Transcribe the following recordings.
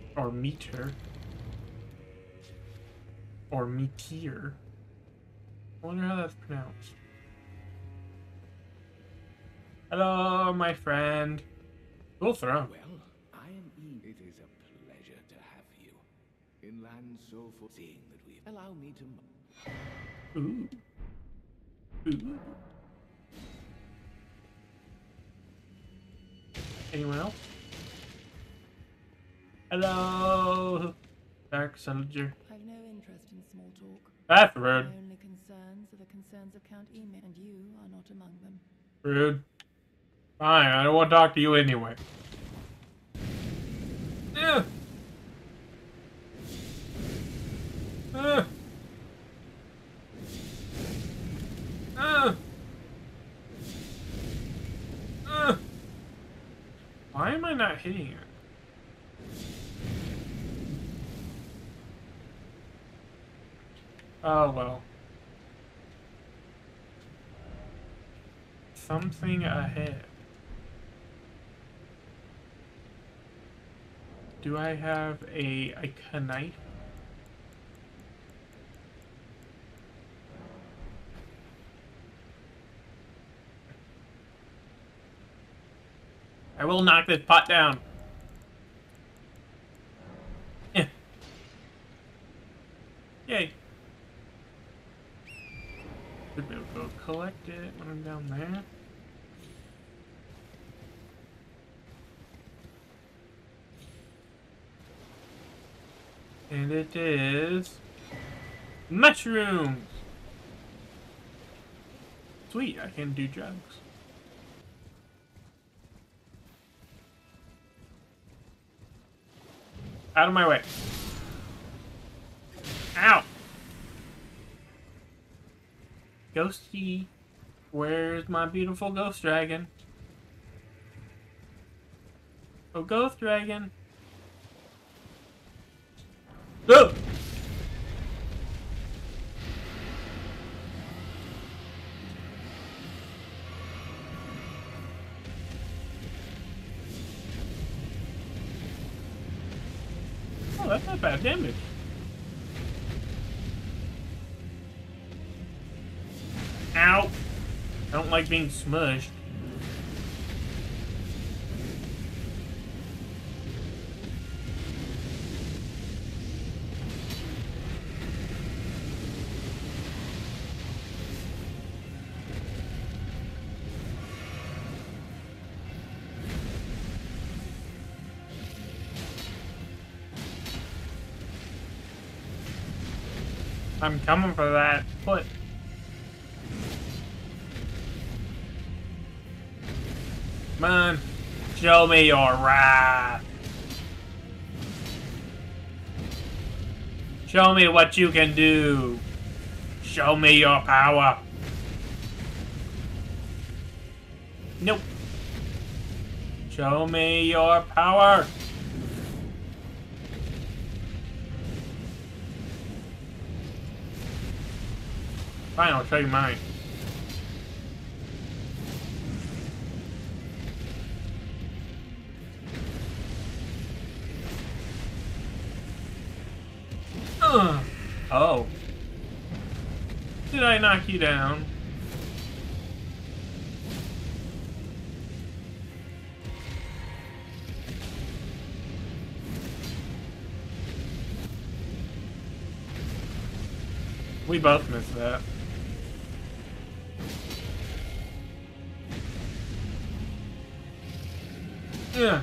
Or meter. Or meteor. I wonder how that's pronounced. Hello, my friend. Cool throne. Well, I am eager. It is a pleasure to have you. In lands so full, seeing that we allow me to. Ooh. Ooh. Anyone else? Hello, Dark Soldier. I've no interest in small talk. That's My rude. only concerns are the concerns of Count Emir, and you are not among them. Rude. Fine, I don't want to talk to you anyway. Yeah. Uh. Uh. Uh. Why am I not hitting it? Oh well. Something ahead. Do I have a knife? I will knock this pot down. Yeah. Yay. Should be able to go collect it when I'm down there. And it is mushrooms. Sweet, I can do drugs. Out of my way. Ow! Ghosty. Where's my beautiful ghost dragon? Oh, ghost dragon. Oh! Oh, that's not bad damage. Ow! I don't like being smushed. I'm coming for that foot. Come on. Show me your wrath. Show me what you can do. Show me your power. Nope. Show me your power. Fine, I'll show you mine. Oh. Did I knock you down? We both missed that. Yeah.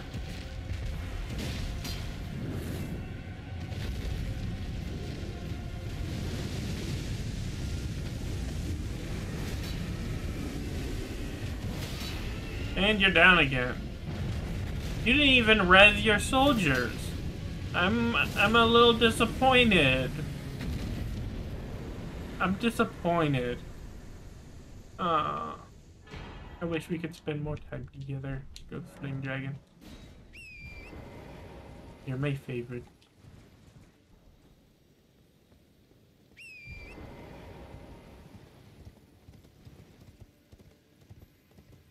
And you're down again. You didn't even res your soldiers. I'm a little disappointed. I'm disappointed. I wish we could spend more time together. Go Flame Dragon. You're my favorite.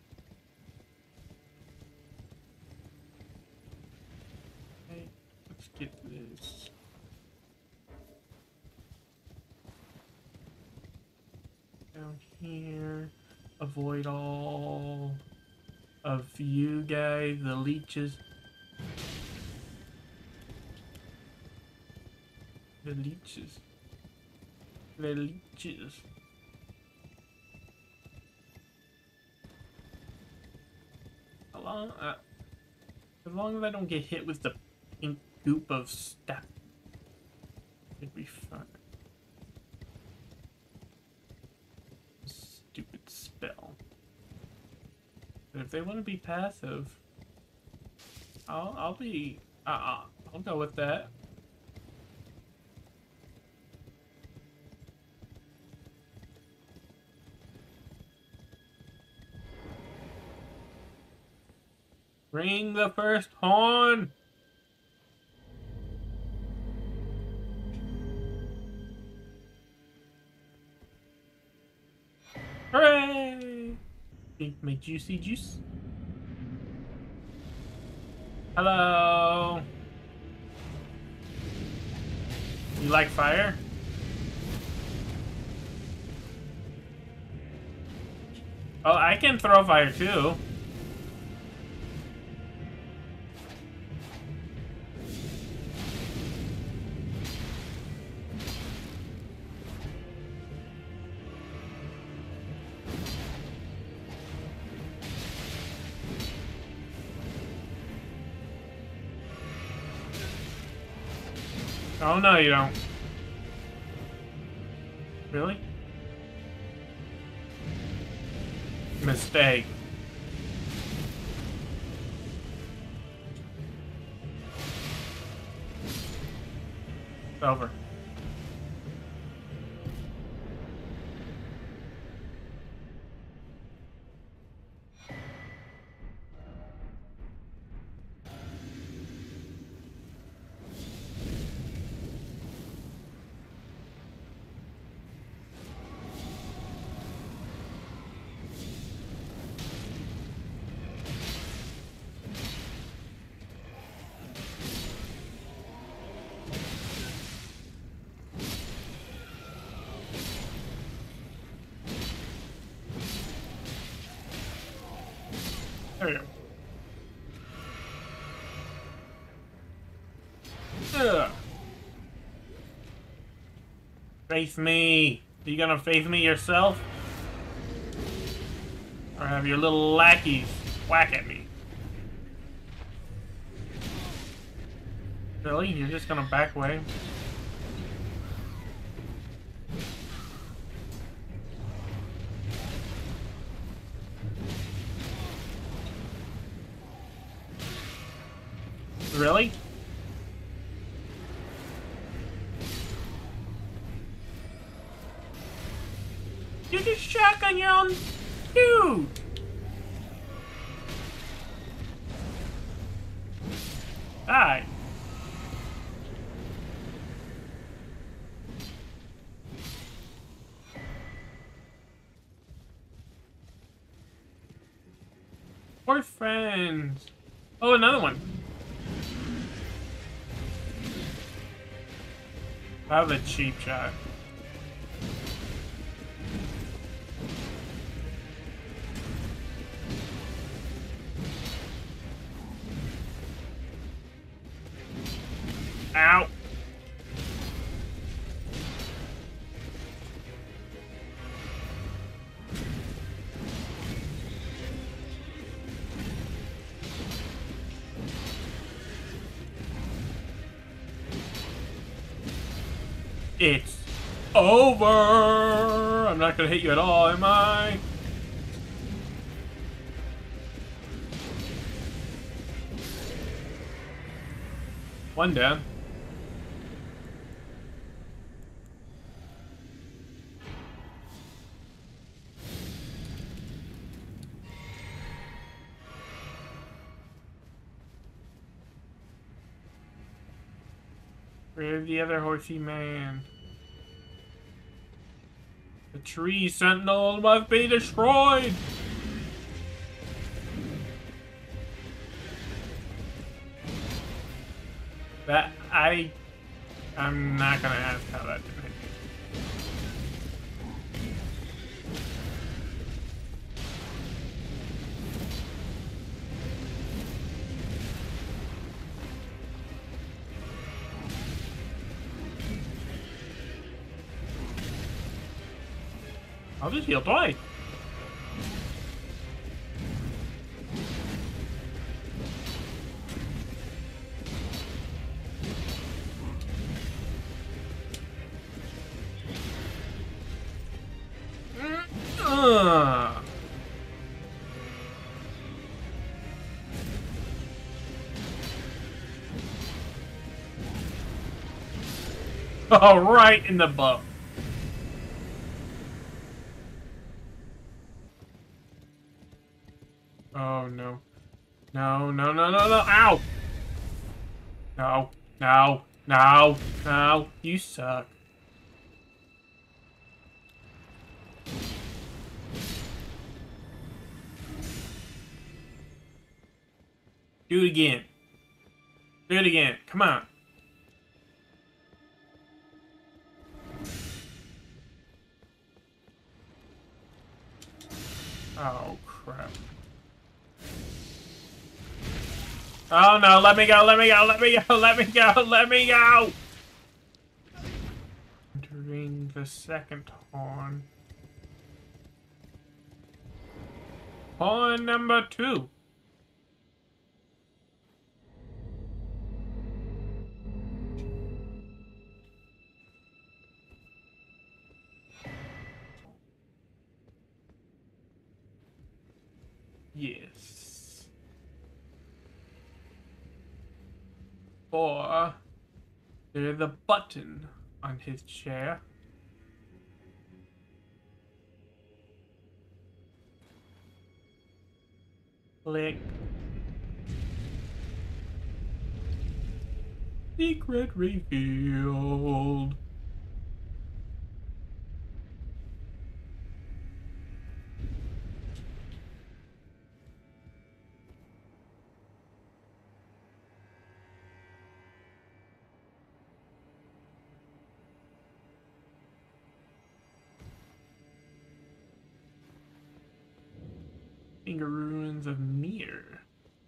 Okay, let's get this. Down here. Avoid all of you guys, the leeches. The leeches. The leeches. As long as I don't get hit with the pink goop of stuff, it'd be fine. Stupid spell. But if they want to be passive, I'll go with that. Ring the first horn! Hooray! Think my juicy juice? Hello! You like fire? Oh, I can throw fire too. Oh, no, you don't. Really? Mistake. It's over. There we go. Ugh. Face me. Are you gonna face me yourself? Or have your little lackeys whack at me? Really? You're just gonna back away? Really? You just shotgun your own dude! Die. We're friends. Oh, another one. I have a cheap shot. Ow. It's over! I'm not gonna hit you at all, am I? One down. Where's the other horsey man? The tree sentinel must be destroyed! I'm not gonna ask how that did it. I'll just heal twice. Oh, right in the butt. Oh, no. No, no, no, no, no. Ow! No, no, no, no. You suck. Do it again. Do it again. Come on. Oh, crap. Oh, no. Let me go. Let me go. Let me go. Let me go. Let me go. Entering the second horn. Horn number 2. Yes. Or there's a button on his chair. Click. Secret revealed. Finger ruins of Mir.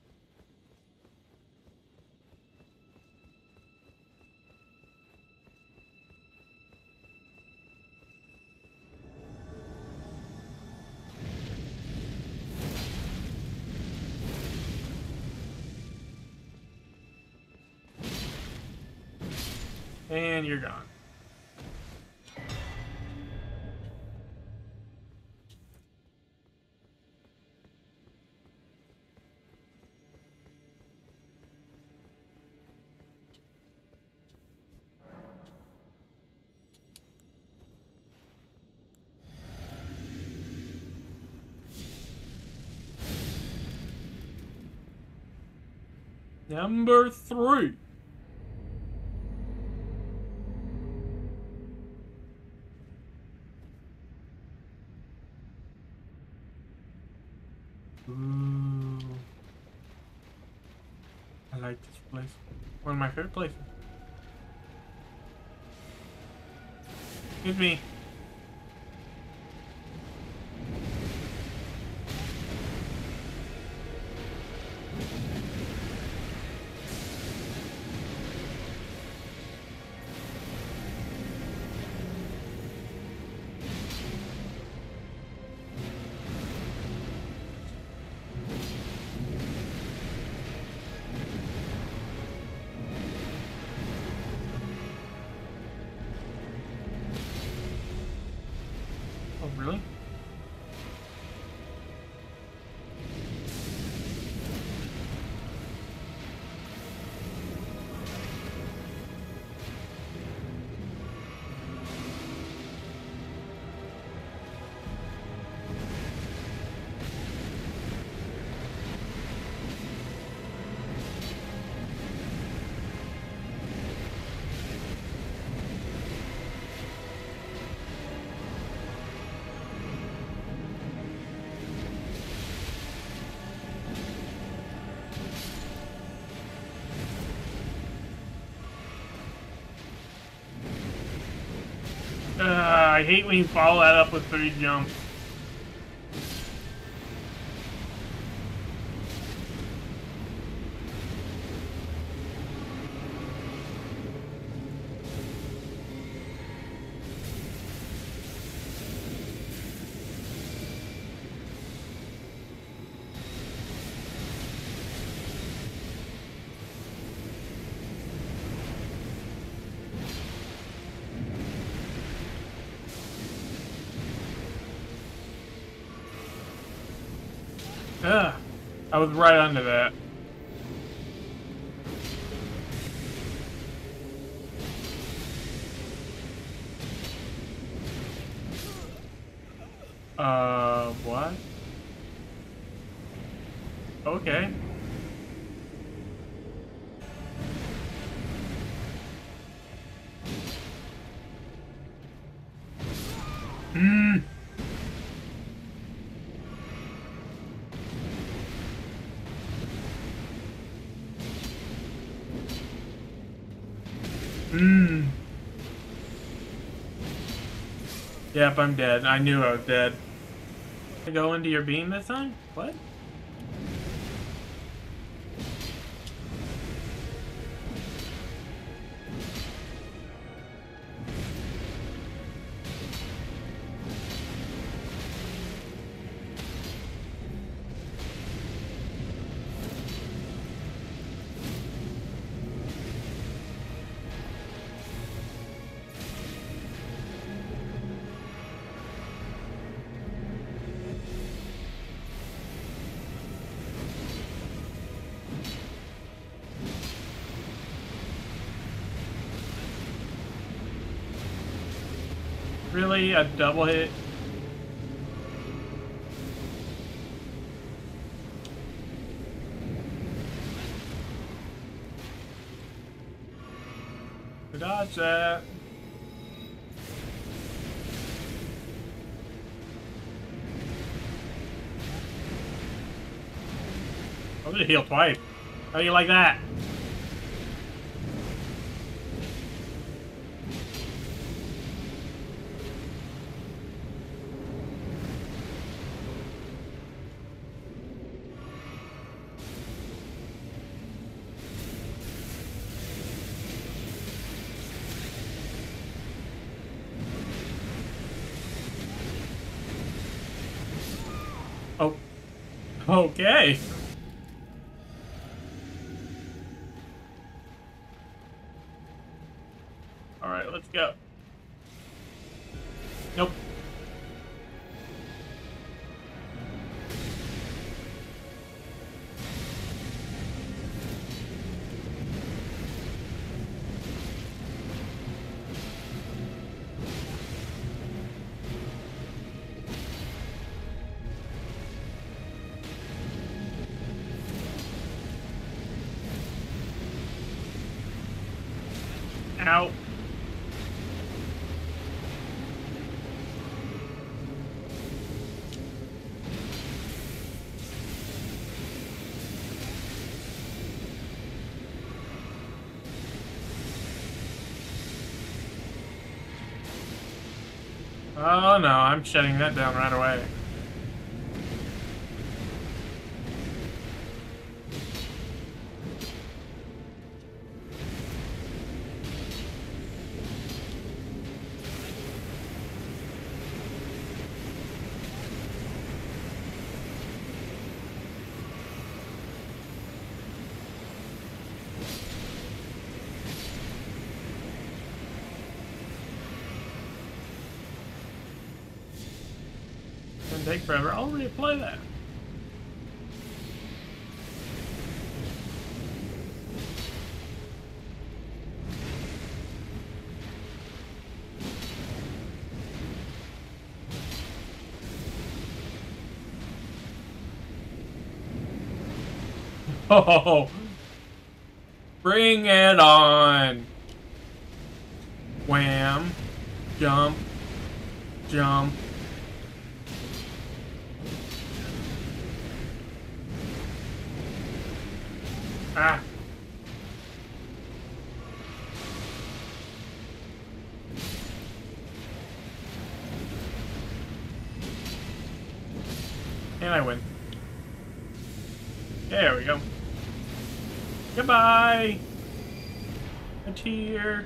And you're gone. Number 3. Ooh. I like this place. One of my favorite places. Excuse me. I hate when you follow that up with 3 jumps. Ugh, I was right under that. What? Okay. Hmm. Hmm. Yep, I'm dead. I knew I was dead. Go into your beam this time? What? Really? A double hit? Dodge that. I'm gonna heal twice. How do you like that? Oh. Okay. Alright, let's go. Nope. Ow. Oh no, I'm shutting that down right away. It's gonna take forever. I'll replay that. Oh, bring it on. Wham. Jump. Jump. Ah. And I win. There we go. Goodbye! A tear.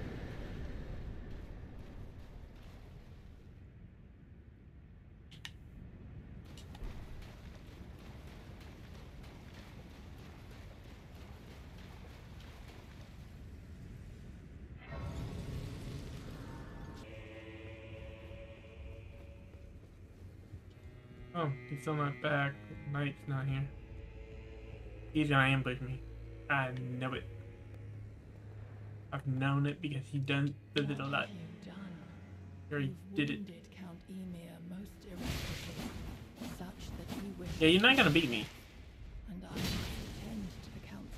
Oh, he's still not back. Knight's not here. He's gonna ambush me. I know it. I've known it because he did it a lot. What have you done? Or he You've did it. wounded Count Emir most irreparably, such that he wishes. Yeah, you're not gonna beat me. And I must attend to the Count's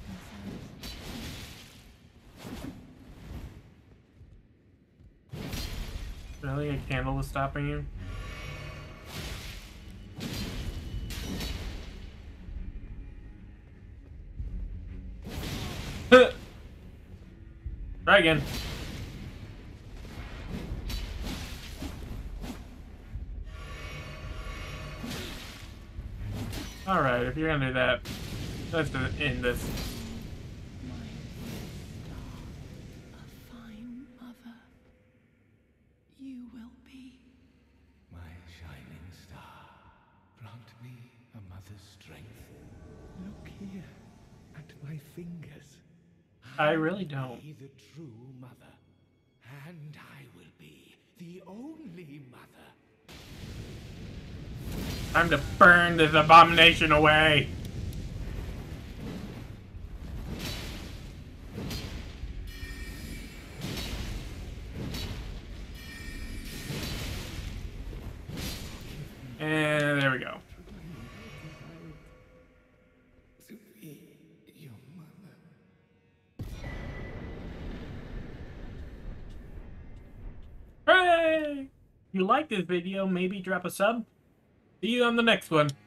concerns. Really? A candle was stopping you? Try again. Alright, if you're gonna do that, let's end this. My star, a fine mother, you will be. My shining star, grant me a mother's strength. Look here at my fingers. I really don't. Be the true mother, and I will be the only mother. Time to burn this abomination away. And there we go. To be your mother. Hooray! If you like this video, maybe drop a sub. See you on the next one.